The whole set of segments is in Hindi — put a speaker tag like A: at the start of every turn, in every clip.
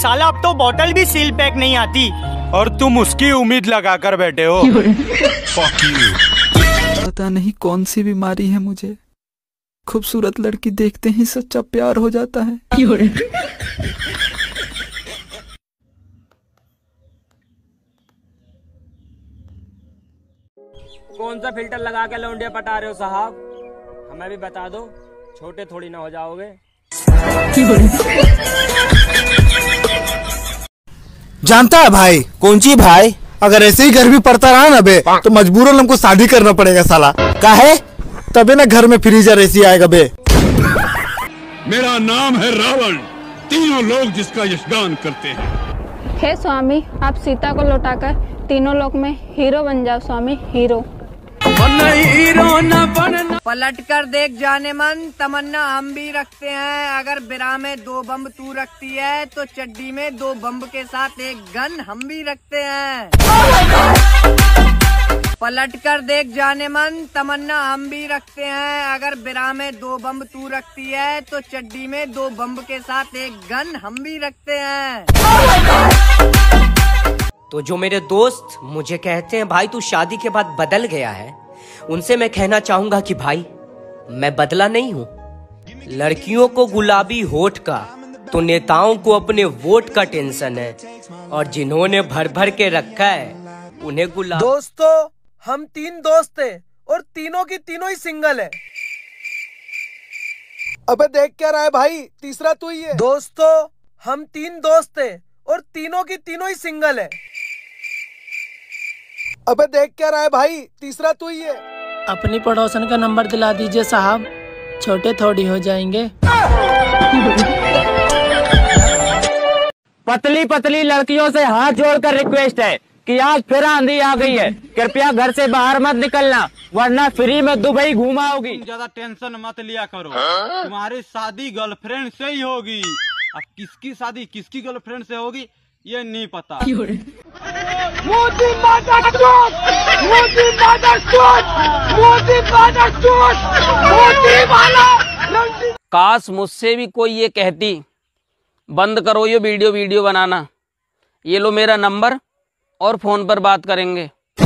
A: साला अब तो बोतल भी सील पैक नहीं आती
B: और तुम उसकी उम्मीद लगा कर बैठे हो।
C: पता नहीं कौन सी बीमारी है मुझे, खूबसूरत लड़की देखते ही सच्चा प्यार हो जाता है।
D: कौन सा फिल्टर लगा के लौंडिया पटा रहे हो साहब? हमें भी बता दो, छोटे थोड़ी ना हो जाओगे।
E: जानता है भाई? कौन सी भाई? अगर ऐसे ही घर भी पड़ता रहा ना बे तो मजबूरन हमको शादी करना पड़ेगा साला। काहे? तबे ना घर में फ्रीजर ऐसी आएगा बे।
F: मेरा नाम है रावण, तीनों लोग जिसका यशगान करते हैं।
G: हे स्वामी, आप सीता को लौटाकर तीनों लोक में हीरो बन जाओ स्वामी, हीरो।
H: पलट कर देख जाने मन, तमन्ना हम भी रखते हैं। अगर बिरा में 2 बम्ब तू रखती है तो चड्डी में 2 बम्ब के साथ एक गन हम भी रखते हैं। पलट कर देख जाने मन, तमन्ना हम भी रखते हैं। अगर बिरा में 2 बम्ब तू रखती है तो चड्डी में 2 बम्ब के साथ एक गन हम भी रखते हैं।
I: तो जो मेरे दोस्त मुझे कहते हैं भाई तू शादी के बाद बदल गया है, उनसे मैं कहना चाहूंगा कि भाई मैं बदला नहीं हूँ। लड़कियों को गुलाबी होठ का तो नेताओं को अपने वोट का टेंशन है, और जिन्होंने भर भर के रखा है उन्हें गुलाब।
J: दोस्तों, हम 3 दोस्त हैं और तीनों की तीनों ही सिंगल है।
E: अबे देख क्या रहा है भाई, तीसरा तू ही है।
J: दोस्तों, हम 3 दोस्त हैं और तीनों की तीनों ही सिंगल है।
E: अबे देख क्या रहा है भाई, तीसरा तू ही है।
K: अपनी पड़ोसन का नंबर दिला दीजिए साहब, छोटे थोड़ी हो जाएंगे।
D: पतली पतली लड़कियों से हाथ जोड़कर रिक्वेस्ट है कि आज फिर आंधी आ गई है, कृपया घर से बाहर मत निकलना वरना फ्री में दुबई घुमाओगी।
B: ज्यादा टेंशन मत लिया करो, तुम्हारी शादी गर्लफ्रेंड से ही होगी। अब किसकी शादी किसकी गर्लफ्रेंड से होगी ये नहीं पता।
D: काश मुझसे भी कोई ये कहती बंद करो ये वीडियो बनाना, ये लो मेरा नंबर और फोन पर बात करेंगे।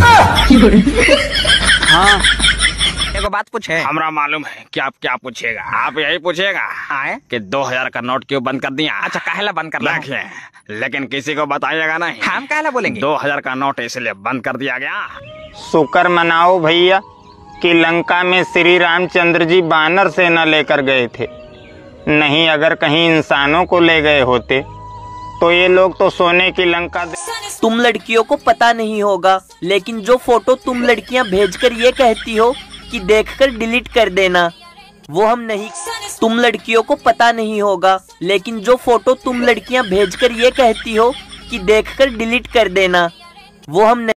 D: हाँ,
L: एक बात पूछे। हमरा मालूम है कि आप क्या पूछेगा। आप यही पूछेगा कि 2000 का नोट क्यों बंद कर दिया। अच्छा, काहेला बंद कर दिया? लेकिन किसी को बताइएगा नहीं। हम काहेला बोलेंगे? 2000 का नोट इसलिए बंद कर दिया गया।
M: शुक्र मनाओ भैया कि लंका में श्री रामचंद्र जी बानर सेना लेकर गए थे, नहीं अगर कहीं इंसानों को ले गए होते तो ये लोग तो सोने की लंका।
I: तुम लड़कियों को पता नहीं होगा, लेकिन जो फोटो तुम लड़कियां भेजकर ये कहती हो कि देखकर डिलीट कर देना, वो हम नहीं। तुम लड़कियों को पता नहीं होगा, लेकिन जो फोटो तुम लड़कियां भेजकर ये कहती हो कि देखकर डिलीट कर देना, वो हम नहीं।